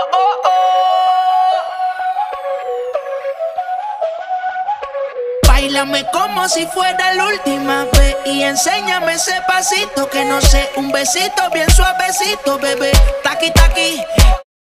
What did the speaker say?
Báilame como si fuera la última vez y enséñame ese pasito que no sé, un besito bien suavecito, bebé. Taqui, taqui,